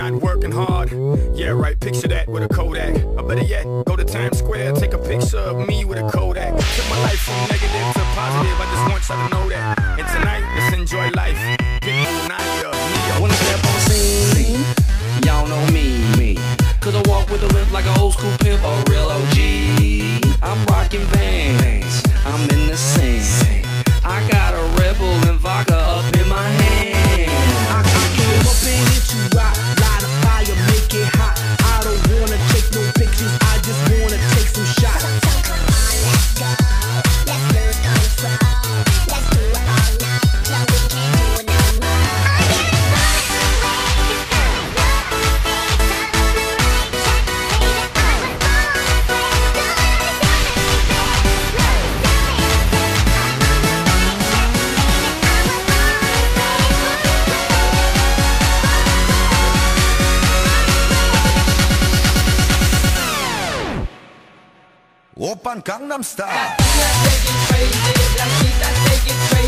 not working hard. Yeah, right, picture that with a Kodak. Or better yet, go to Times Square, take a picture of me with a Kodak. Took my life from negative to positive, I just want y'all to know that. And tonight, let's enjoy life. Pitbull, Nadia, Neo. When I step on scene, y'all know me. Cause I walk with a limp like an old school pimp, a real OG. I'm rocking Vans, I'm in the scene. I got a Red Bull and vodka up in my hand. I came up in here to rock, light a fire, make it hot. I don't wanna take no pictures, I just wanna take some shots. So come on, let's go, let's lose control. Let's do it all night, till we can't do it no more. Open Gangnam Style. Take it crazy,